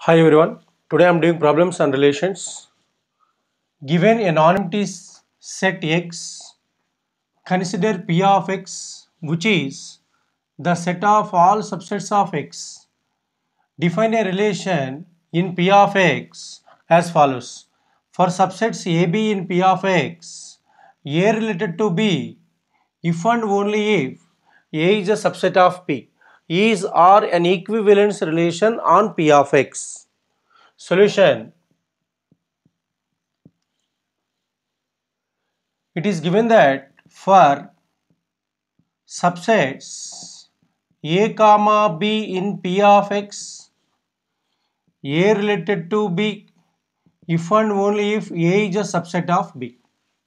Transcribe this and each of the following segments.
Hi everyone, today I am doing problems and relations. Given a non-empty set X, consider P of X which is the set of all subsets of X. Define a relation in P of X as follows. For subsets AB in P of X, A related to B if and only if A is a subset of P is or an equivalence relation on P of X. Solution. It is given that for subsets A comma B in P of X, A related to B if and only if A is a subset of B.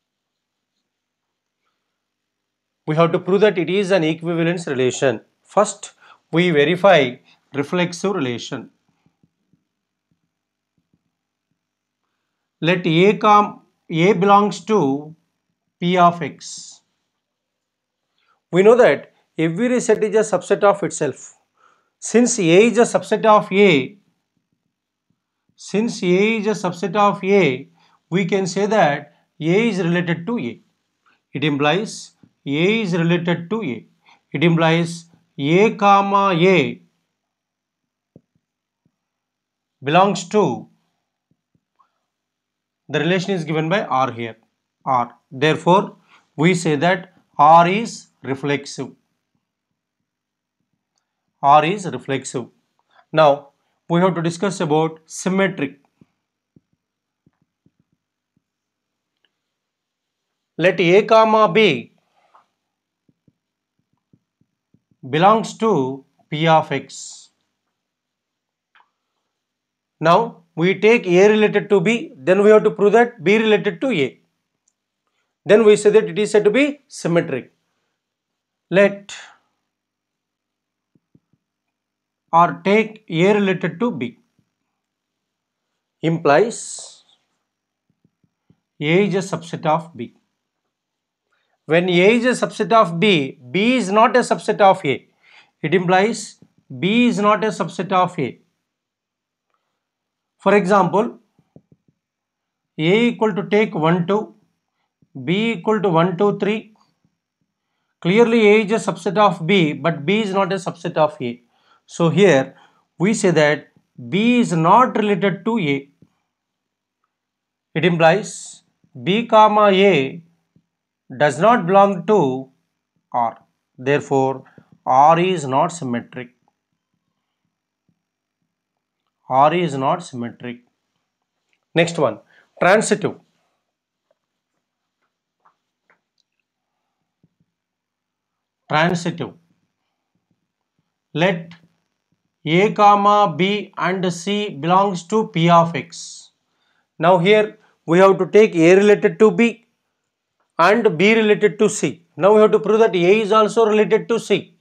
We have to prove that it is an equivalence relation. First, we verify reflexive relation. Let A belongs to P of X. We know that every set is a subset of itself. Since A is a subset of A, Since A is a subset of A, we can say that A is related to A. It implies A is related to A. It implies A comma A belongs to, the relation is given by R here, R. Therefore, we say that R is reflexive. R is reflexive. Now, we have to discuss about symmetric. Let A comma B belongs to P of X. Now we take A related to B, then we have to prove that B related to A. Then we say that it is said to be symmetric. Let or take A related to B implies A is a subset of B. When A is a subset of B, B is not a subset of A. It implies B is not a subset of A. For example, A equal to take 1, 2, B equal to 1, 2, 3. Clearly A is a subset of B, but B is not a subset of A. So here we say that B is not related to A. It implies B comma A does not belong to R. Therefore, R is not symmetric. R is not symmetric. Next one, transitive. Transitive. Let A comma B and C belongs to P of X. Now here we have to take A related to B and B related to C. Now we have to prove that A is also related to C.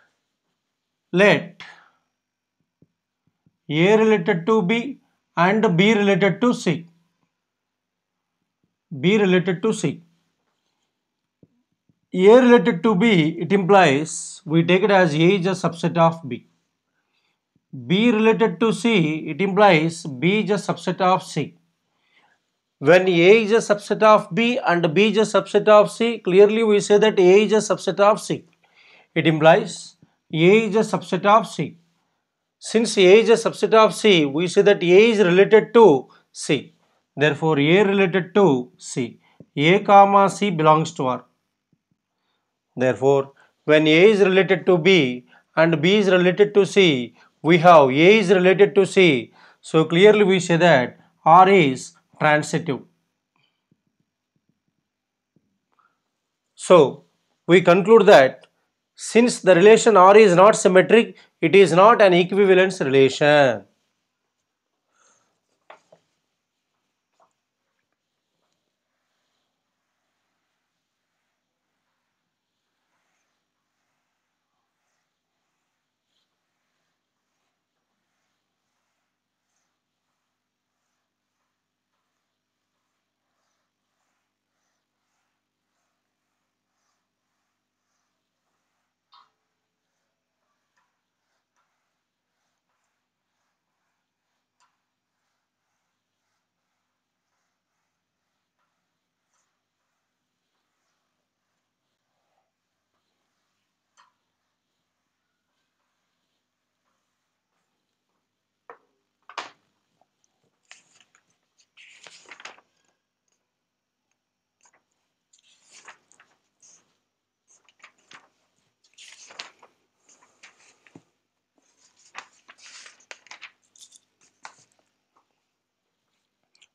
Let A related to B and B related to C. B related to C. A related to B, it implies we take it as A is a subset of B. B related to C, it implies B is a subset of C. When A is a subset of B and B is a subset of C, clearly we say that A is a subset of C. It implies A is a subset of C. Since A is a subset of C, we say that A is related to C. Therefore, A related to C. A comma C belongs to R. Therefore, when A is related to B and B is related to C, we have A is related to C. So, clearly we say that R is transitive. So, we conclude that since the relation R is not symmetric, it is not an equivalence relation.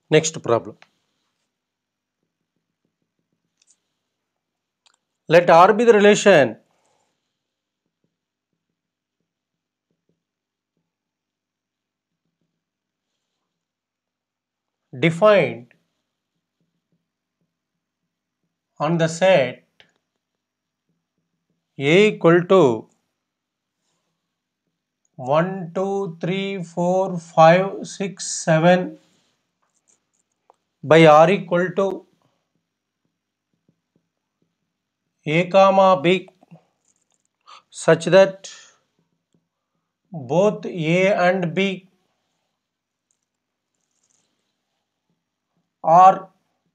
Next problem. Let R be the relation defined on the set A equal to 1, 2, 3, 4, 5, 6, 7 by R equal to A comma B such that both A and B are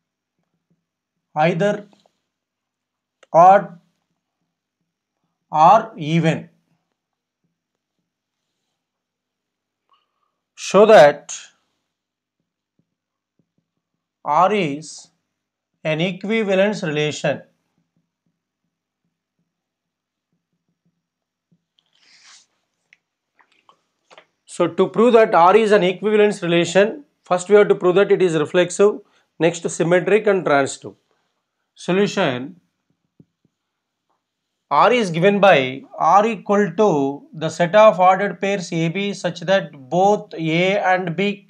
either odd or even. Show that R is an equivalence relation. So to prove that R is an equivalence relation, first we have to prove that it is reflexive, next symmetric and transitive. Solution: R is given by R equal to the set of ordered pairs AB such that both A and B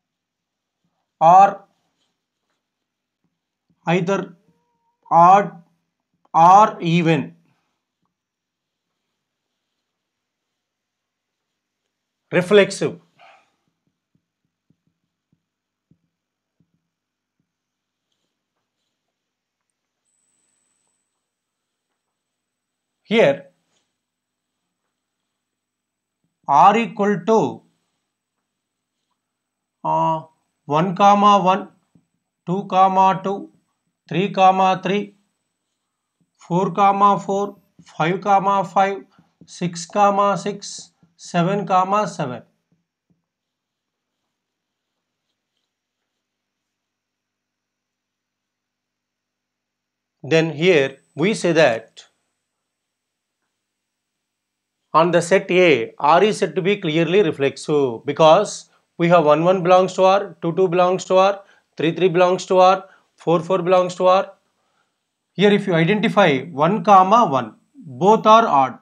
are either odd or even. Reflexive. Here R equal to 1 comma 1, 2 comma 2, 3 comma 3, 4 comma 4, 5 comma 5, 6 comma 6, 7 comma 7. Then here we say that on the set A, R is said to be clearly reflexive because we have 1 1 belongs to R, 2 2 belongs to R, 3 3 belongs to R, 4 4 belongs to R. Here if you identify 1 comma 1, both are odd.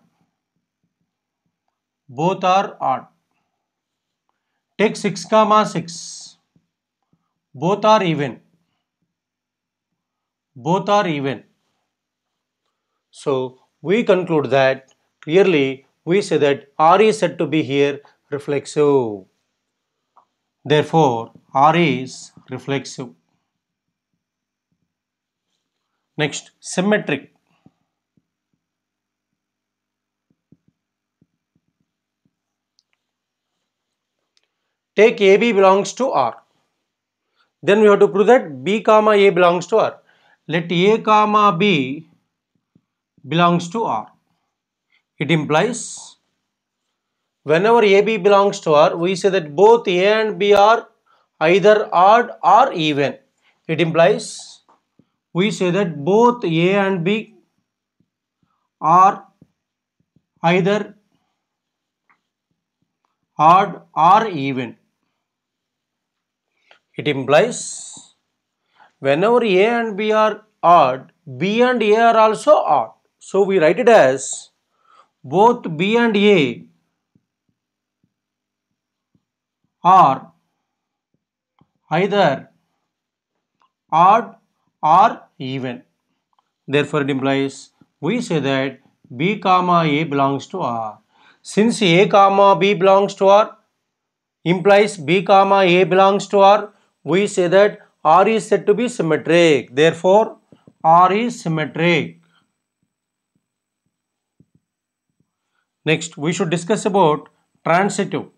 Both are odd. Take 6 comma 6, both are even. Both are even. So we conclude that clearly we say that R is said to be here reflexive. Therefore, R is reflexive. Next, symmetric. Take AB belongs to R. Then we have to prove that B comma A belongs to R. Let A comma B belongs to R. It implies whenever AB belongs to R, we say that both A and B are either odd or even. It implies we say that both A and B are either odd or even. It implies whenever A and B are odd, B and A are also odd. So we write it as both B and A are either odd or even. Therefore it implies we say that B comma A belongs to R. Since A comma B belongs to R implies B comma A belongs to R, we say that R is said to be symmetric. Therefore R is symmetric. Next we should discuss about transitive.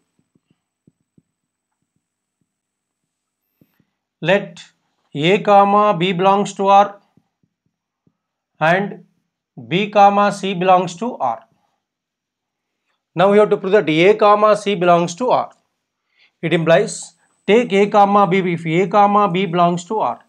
Let A comma B belongs to R and B comma C belongs to R. Now we have to prove that A comma C belongs to R. It implies take A comma B. If A comma B belongs to R,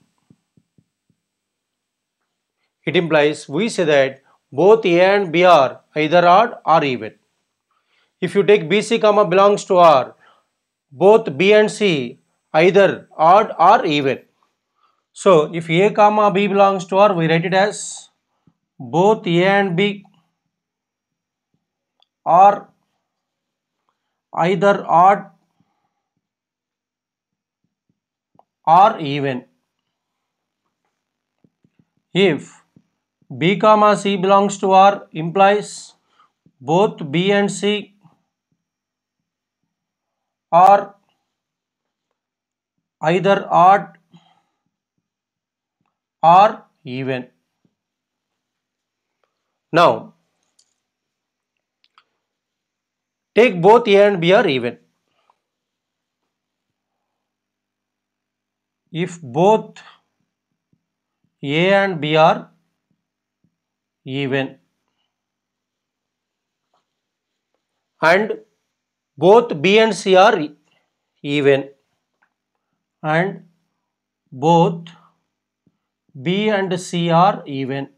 it implies we say that both A and B are either odd or even. If you take BC comma belongs to R, both B and C either odd or even. So if A comma B belongs to R, we write it as both A and B are either odd or even. If B comma C belongs to R implies both B and C are either odd or even. Now take both A and B are even. If both A and B are even and both B and C are even and both B and C are even,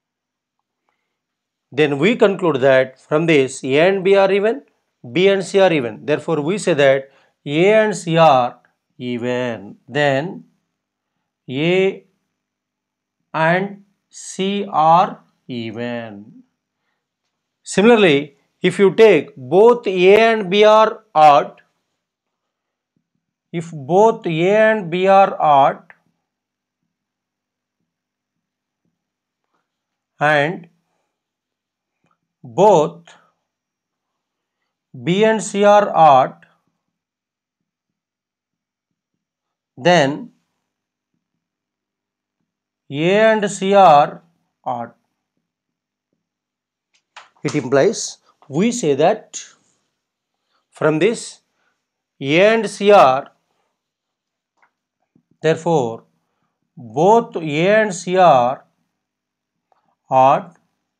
then we conclude that from this A and B are even, B and C are even. Therefore, we say that A and C are even. Then A and C are even. Similarly, if you take both A and B are odd, if both A and B are odd and both B and C are odd, then A and C are odd. It implies we say that from this A and C are, therefore both A and C are odd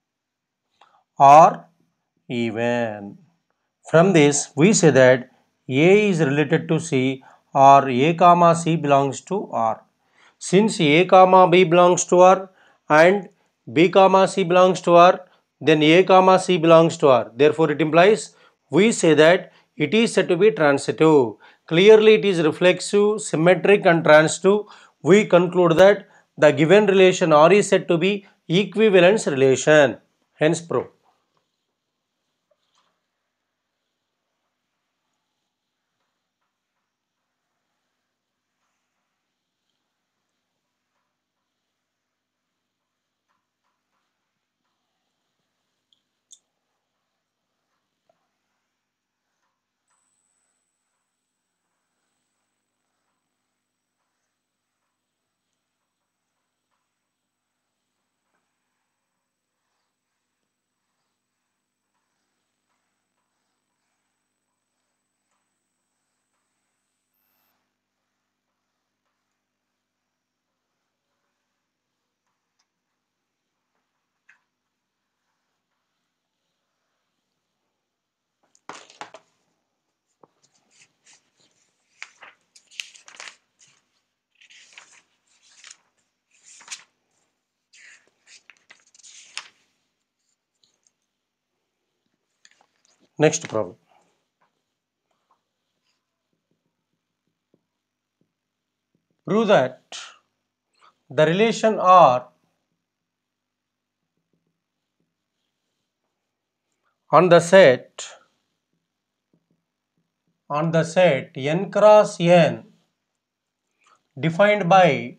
or even. From this we say that A is related to C or A comma C belongs to R. Since A comma B belongs to R and B comma C belongs to R, then A comma C belongs to R. Therefore, it implies we say that it is said to be transitive. Clearly, it is reflexive, symmetric and transitive. We conclude that the given relation R is said to be equivalence relation. Hence, proof. Next problem. Prove that the relation R on the set n cross n defined by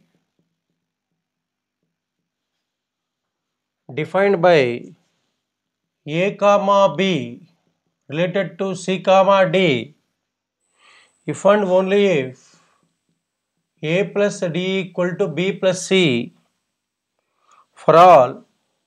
A comma B related to C comma D if and only if A plus D equal to B plus C for all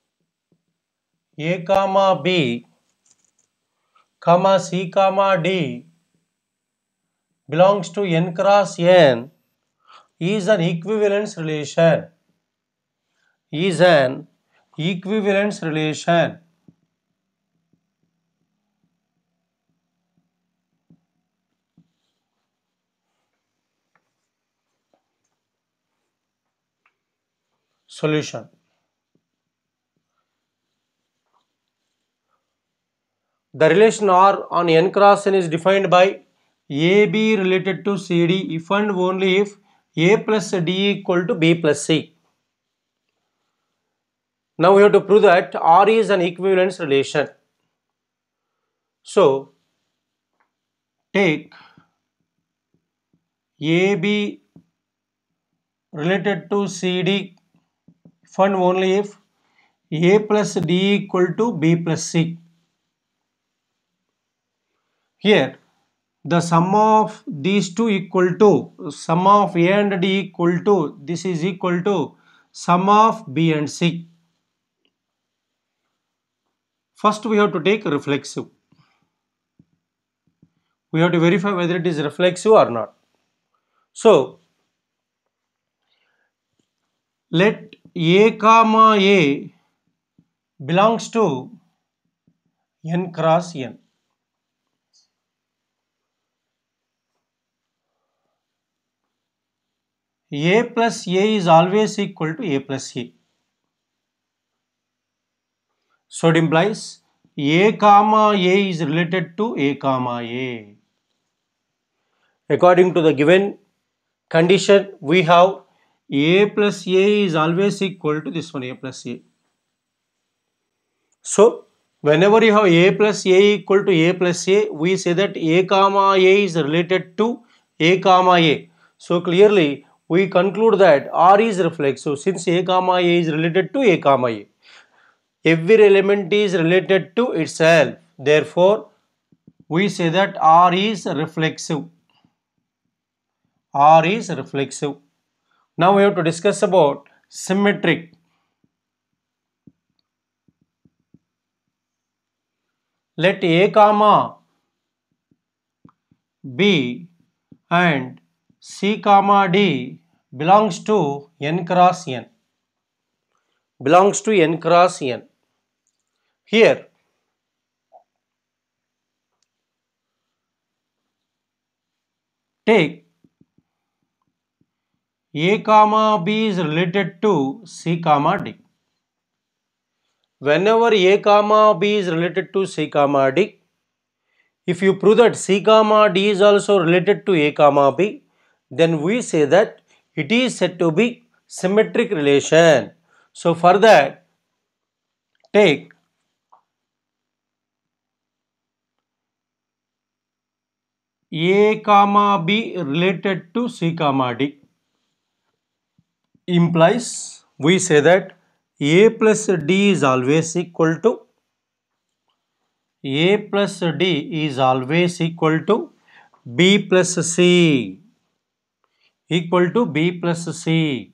A comma B comma C comma D belongs to n cross n is an equivalence relation. Solution. The relation R on n cross n is defined by AB related to CD if and only if A plus D equal to B plus C. Now we have to prove that R is an equivalence relation. So take AB related to CD if and only if A plus D equal to B plus C. Here the sum of these two equal to sum of A and D equal to this is equal to sum of B and C. First we have to take reflexive. We have to verify whether it is reflexive or not. So let A comma A belongs to n cross n. A plus A is always equal to A plus A. So it implies A comma A is related to A comma A. According to the given condition, we have A plus A is always equal to this one A plus A. So whenever you have A plus A equal to A plus A, we say that A comma A is related to A comma A. So clearly we conclude that R is reflexive since A comma A is related to A comma A. Every element is related to itself. Therefore, we say that R is reflexive. R is reflexive. Now we have to discuss about symmetric. Let A comma B and C comma D belongs to n cross n. Belongs to n cross n. Here take A comma B is related to C comma D. Whenever A comma B is related to C comma D, if you prove that C comma D is also related to A comma B, then we say that it is said to be symmetric relation. So for that, take A comma B related to C comma D. Implies we say that A plus D is always equal to A plus D is always equal to B plus C equal to B plus C.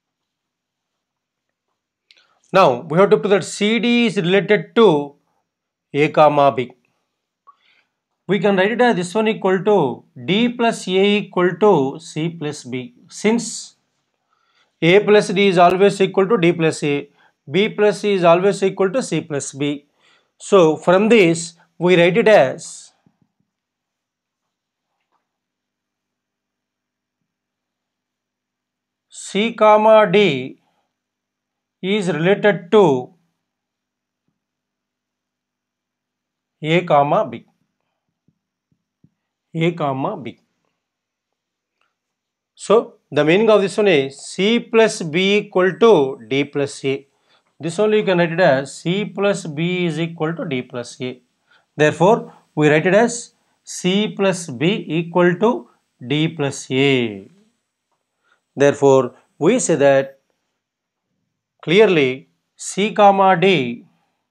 Now we have to prove that CD is related to A comma B. We can write it as this one equal to D plus A equal to C plus B. Since A plus D is always equal to D plus A, B plus C is always equal to C plus B. So from this we write it as C comma D is related to A comma B. A comma B. So the meaning of this one is C plus B equal to D plus A. This only you can write it as C plus B is equal to D plus A. Therefore, we write it as C plus B equal to D plus A. Therefore, we say that clearly C comma D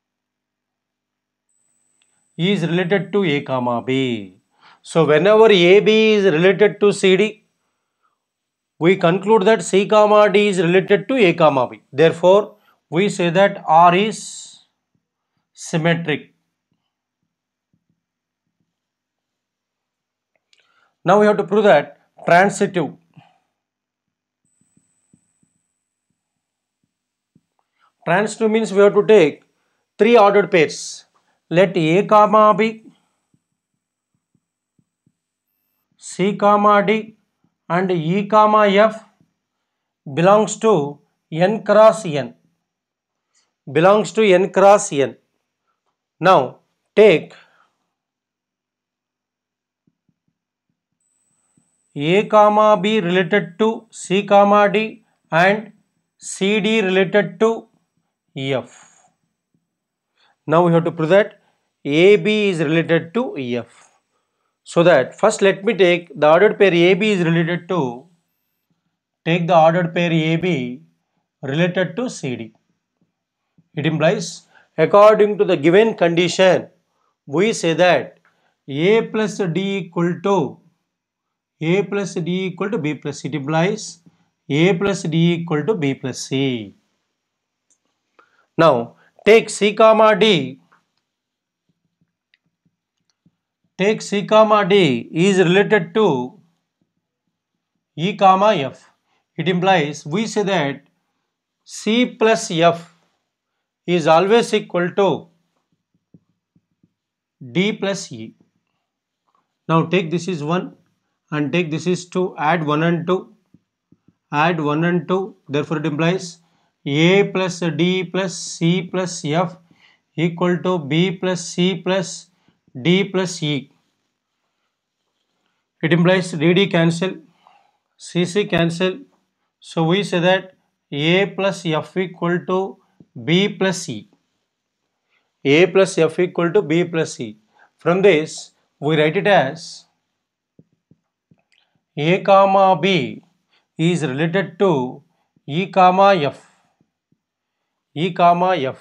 is related to A comma B. So whenever AB is related to CD, we conclude that C comma D is related to A comma B. Therefore, we say that R is symmetric. Now we have to prove that transitive. Transitive means we have to take three ordered pairs. Let A comma B, C comma D and E comma F belongs to n cross n. Belongs to n cross n. Now take A comma B related to C comma D and CD related to F. Now we have to prove that AB is related to F. So that first let me take the ordered pair AB is related to, take the ordered pair AB related to CD. It implies according to the given condition, we say that A plus D equal to A plus D equal to B plus C. It implies A plus D equal to B plus C. Now take C comma D. Take C comma D is related to E comma F. It implies we say that C plus F is always equal to D plus E. Now take this is 1 and take this is 2. Add 1 and 2. Add 1 and 2. Therefore it implies A plus D plus C plus F equal to B plus C plus D plus E. It implies DD cancel, CC cancel. So we say that A plus F equal to B plus C. A plus F equal to B plus C. From this, we write it as A comma B is related to E comma F. E comma F.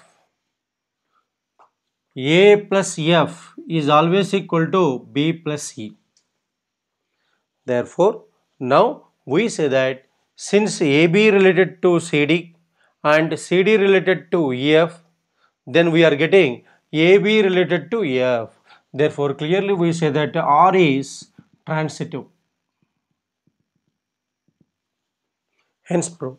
A plus F is always equal to B plus E. Therefore, now we say that since AB related to CD and CD related to EF, then we are getting AB related to EF. Therefore, clearly we say that R is transitive. Hence, proof.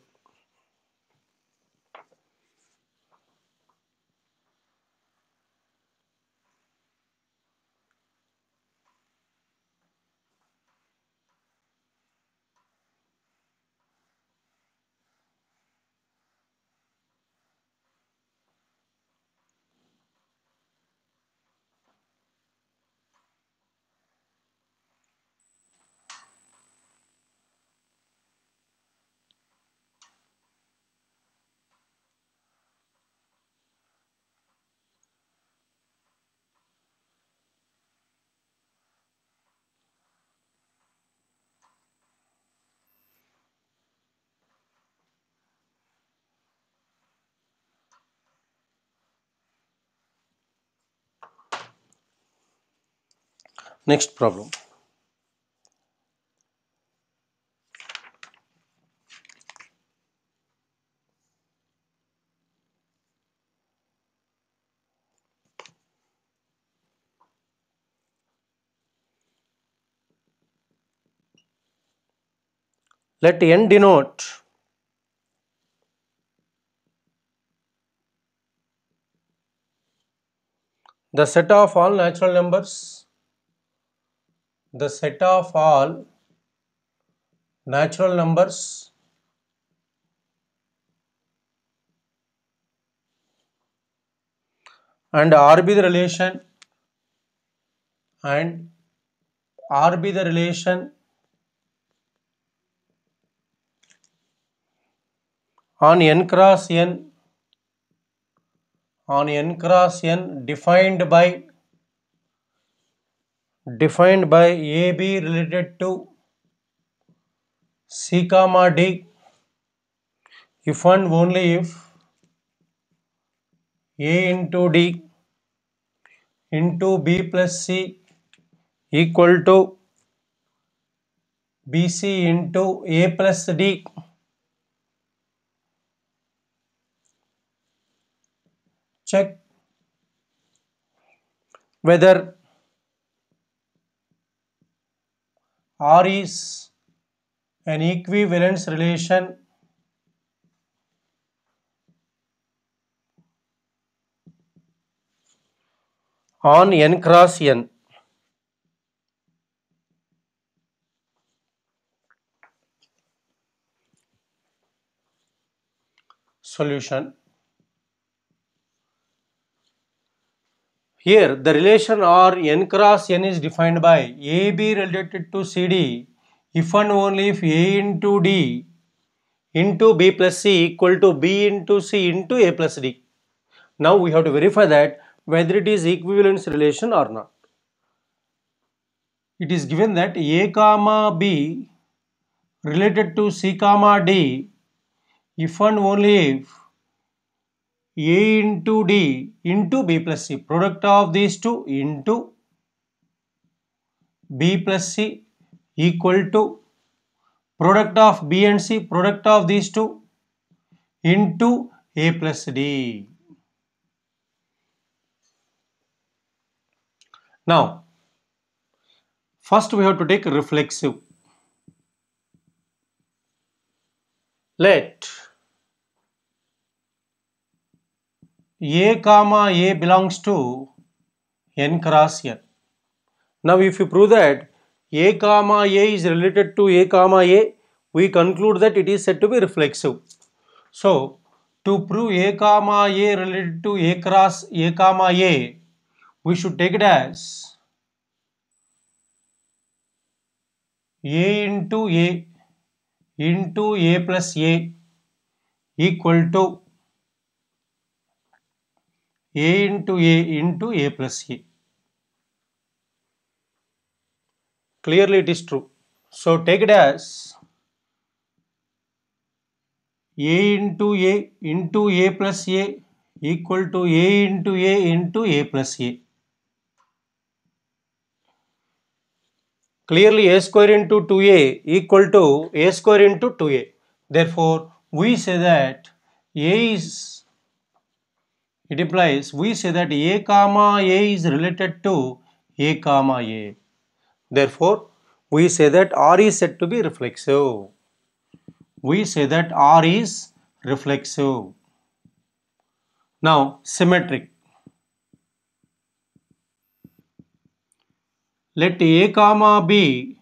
Next problem. Let n denote the set of all natural numbers, the set of all natural numbers and R be the relation and R be the relation on n cross n defined by AB related to C comma D if and only if A into D into B plus C equal to BC into A plus D. Check whether R is an equivalence relation on n cross n. Solution. Here the relation R n cross n is defined by AB related to CD if and only if A into D into B plus C equal to B into C into A plus D. Now we have to verify that whether it is equivalence relation or not. It is given that A comma B related to C comma D if and only if A into D into B plus C, product of these two into B plus C equal to product of B and C, product of these two into A plus D. Now, first we have to take reflexive. Let A comma A belongs to N cross N. Now, if you prove that A comma A is related to A comma A, we conclude that it is said to be reflexive. So, to prove A comma A related to A cross A comma A, we should take it as A into A into A plus A equal to A into A into A plus A. Clearly it is true. So take it as A into A plus A equal to A into A plus A. Clearly A square into 2A equal to A square into 2A. Therefore, we say that it implies we say that A comma A is related to A comma A. Therefore, we say that R is said to be reflexive. We say that R is reflexive. Now, symmetric. Let A comma B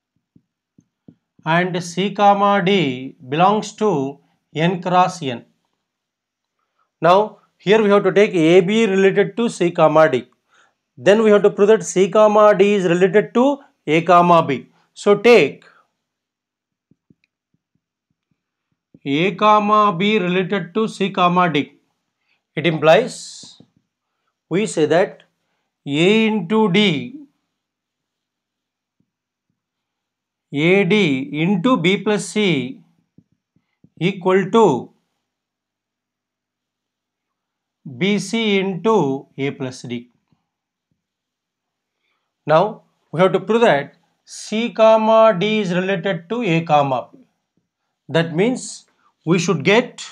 and C comma D belongs to N cross N. Now, here we have to take AB related to C comma D. Then we have to prove that C comma D is related to A comma B. So, take A comma B related to C comma D. It implies we say that A into D AD into B plus C equal to BC into A plus D. Now we have to prove that C comma D is related to A comma B. That means we should get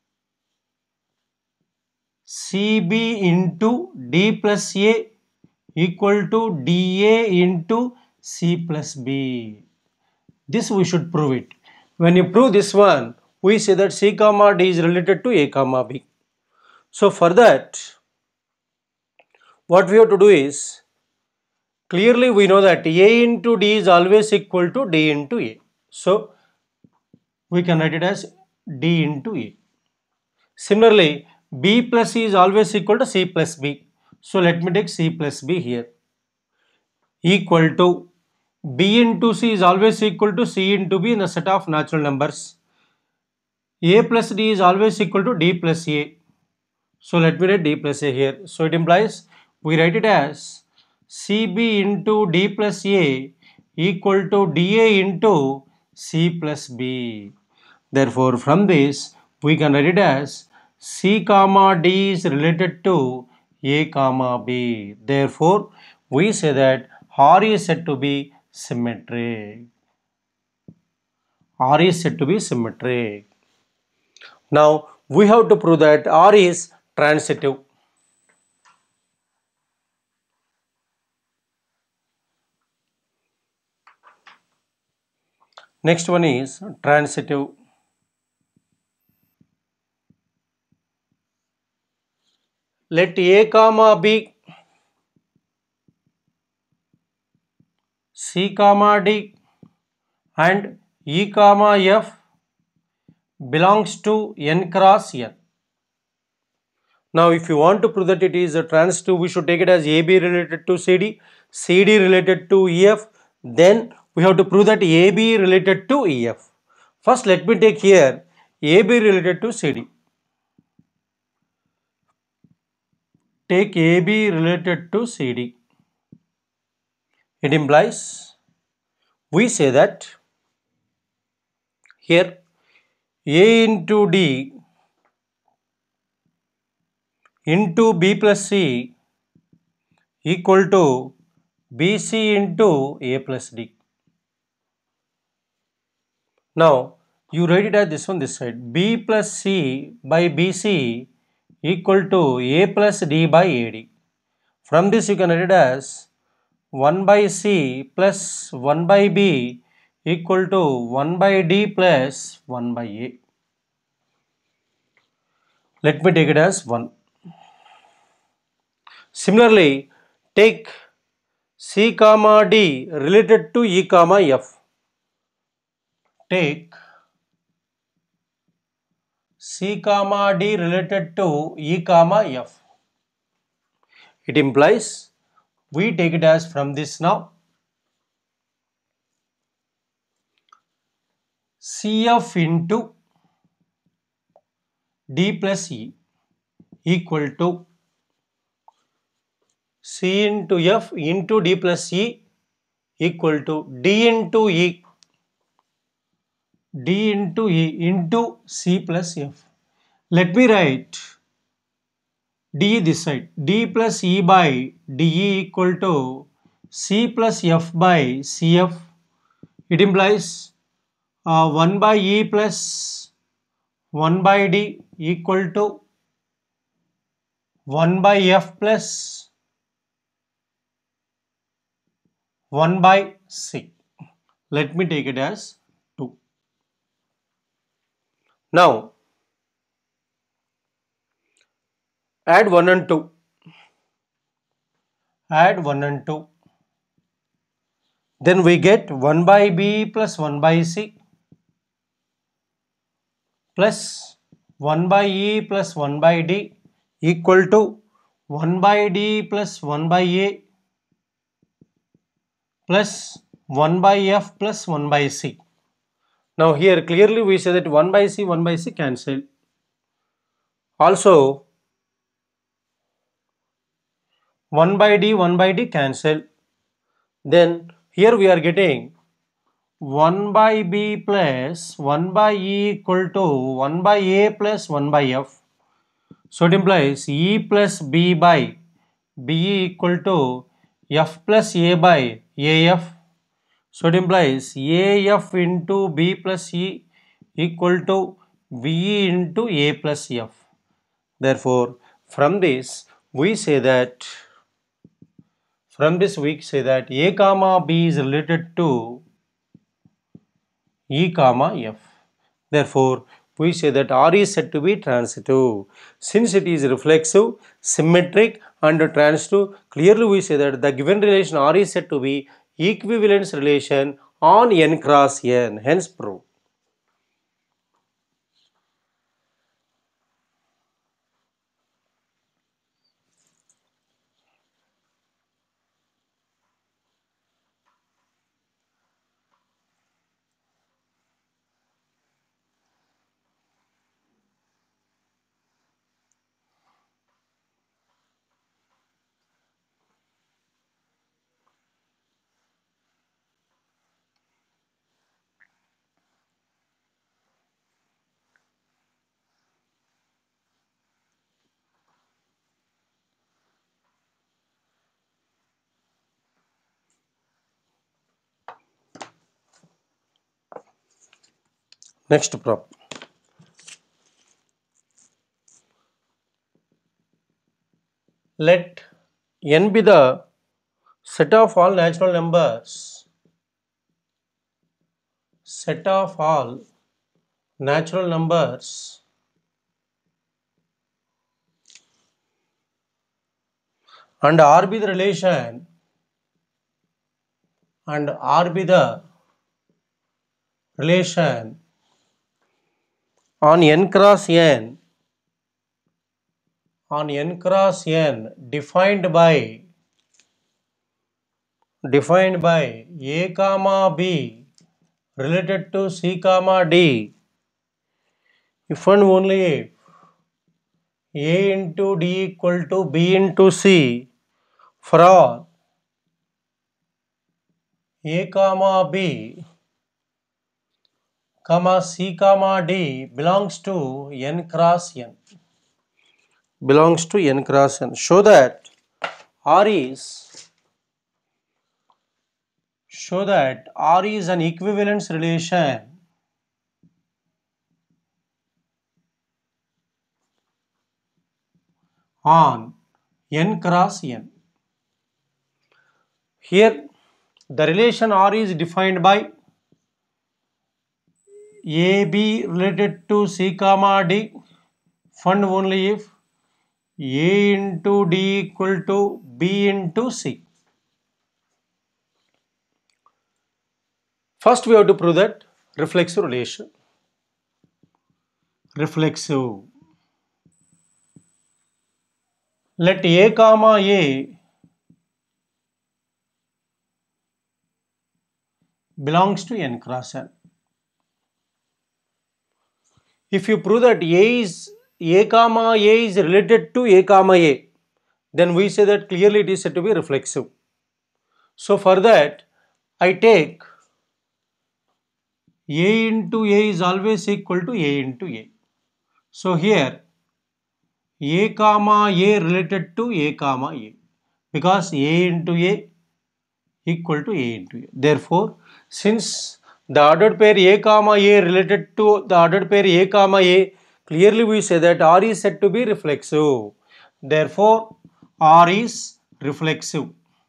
CB into D plus A equal to DA into C plus B. This we should prove it. When you prove this one, we say that C comma D is related to A comma B. So for that, what we have to do is, clearly we know that A into D is always equal to D into A. So we can write it as D into A. Similarly, B plus C is always equal to C plus B. So let me take C plus B here. Equal to B into C is always equal to C into B in the set of natural numbers. A plus D is always equal to D plus A. So let me write D plus A here. So it implies we write it as CB into D plus A equal to DA into C plus B. Therefore, from this we can write it as C comma D is related to A comma B. Therefore, we say that R is said to be symmetric. R is said to be symmetric. Now, we have to prove that R is transitive. Next one is transitive. Let A comma B, C comma D and E comma F belongs to N cross N. Now, if you want to prove that it is a transitive, we should take it as AB related to CD, CD related to EF, then we have to prove that AB related to EF. First, let me take here AB related to CD. Take AB related to CD. It implies, we say that here A into D into B plus C equal to BC into A plus D. Now, you write it as this one this side. B plus C by BC equal to A plus D by AD. From this you can write it as 1 by C plus 1 by B equal to 1 by D plus 1 by A. Let me take it as 1. Similarly, take C comma D related to E comma F. Take C comma D related to E comma F. It implies, we take it as from this now, CF into D plus E equal to C into F into D plus E equal to D into E into C plus F. Let me write D this side. D plus E by DE equal to C plus F by CF. It implies 1 by E plus 1 by D equal to 1 by F plus 1 by C. Let me take it as 2. Now, add 1 and 2. Add 1 and 2. Then we get 1 by B plus 1 by C plus 1 by E plus 1 by D equal to 1 by D plus 1 by A plus 1 by F plus 1 by C. Now here clearly we say that 1 by C cancel. Also 1 by D cancel. Then here we are getting 1 by B plus 1 by E equal to 1 by A plus 1 by F. So it implies E plus B by B equal to F plus A by AF. So it implies AF into B plus E equal to BE into A plus F. Therefore, from this we say that A comma B is related to E comma F. Therefore, we say that R is said to be transitive. Since it is reflexive, symmetric and transitive, clearly we say that the given relation R is said to be equivalence relation on n cross n, hence proved. Next problem. Let n be the set of all natural numbers. Set of all natural numbers and R be the relation on n cross n defined by defined by A comma B related to C comma D if and only if A into D equal to B into C for all A comma B comma C comma D belongs to n cross n. Belongs to n cross n. Show that R is an equivalence relation on n cross n. Here the relation R is defined by AB related to C comma D and only if A into D equal to B into C. First we have to prove that reflexive relation. Reflexive. Let A comma A belongs to n cross n. If you prove that A comma A is related to A comma A, then we say that clearly it is said to be reflexive. So for that, I take A into A is always equal to A into A. So here A comma A related to A comma A because A into A equal to A into A. Therefore, since the ordered pair A comma A related to the ordered pair A comma A, clearly we say that R is said to be reflexive. Therefore, R is reflexive.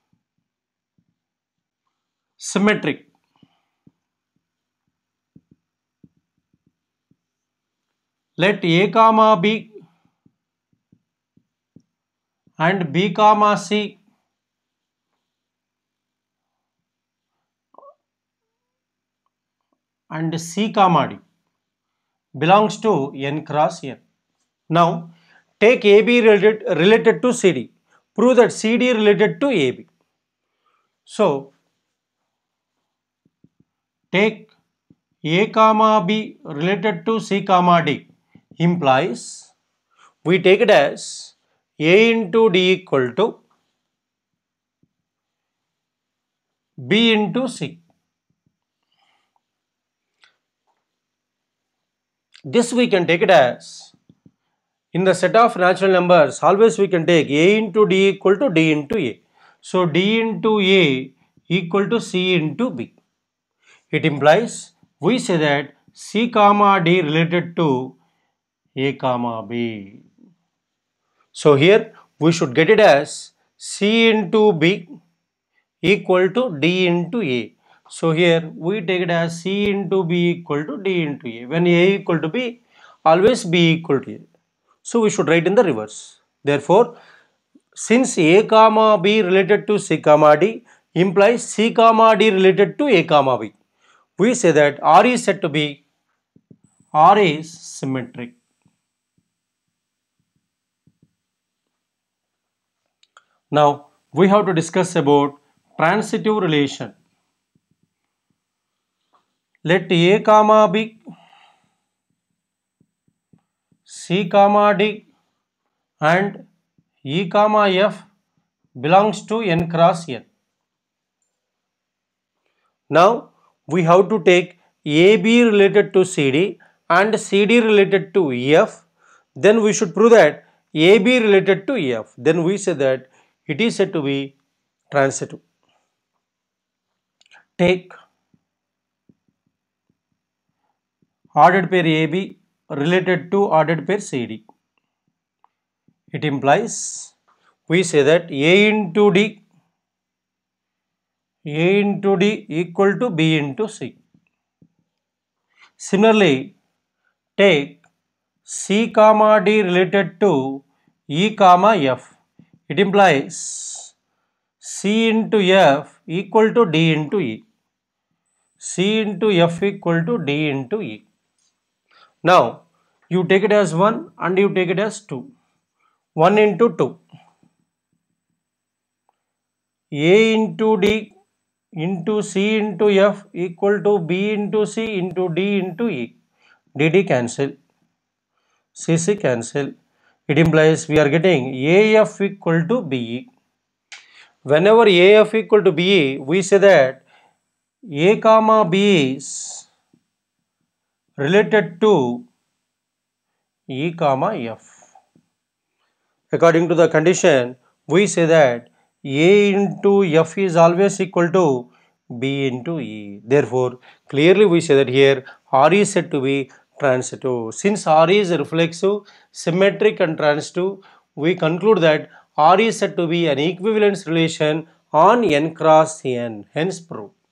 Symmetric. Let A comma B and B comma C and C comma D belongs to n cross n. Now, take AB related to CD. Prove that CD related to AB. So, take A comma B related to C comma D implies we take it as A into D equal to B into C. This we can take it as in the set of natural numbers always we can take A into D equal to D into A. So D into A equal to C into B. It implies we say that C comma D related to A comma B. So here we should get it as C into B equal to D into A. So here we take it as C into B equal to D into A. When A equal to B, always B equal to A. So we should write in the reverse. Therefore, since A comma B related to C comma D implies C comma D related to A comma B, we say that R is said to be R is symmetric. Now we have to discuss about transitive relation. Let A comma B, C comma D and E comma F belongs to n cross n. Now we have to take AB related to CD and CD related to EF. Then we should prove that AB related to EF. Then we say that it is said to be transitive. Take ordered pair AB related to ordered pair CD. It implies we say that A into D equal to B into C. Similarly, take C comma D related to E comma F. It implies C into F equal to D into E. C into F equal to D into E. Now, you take it as 1 and you take it as 2. 1 into 2. A into D into C into F equal to B into C into D into E. DD cancel, CC cancel. It implies we are getting AF equal to BE. Whenever AF equal to BE, we say that A comma B is related to E comma F. According to the condition, we say that A into F is always equal to B into E. Therefore, clearly we say that here R is said to be transitive. Since R is reflexive, symmetric and transitive, we conclude that R is said to be an equivalence relation on n cross n. Hence proof.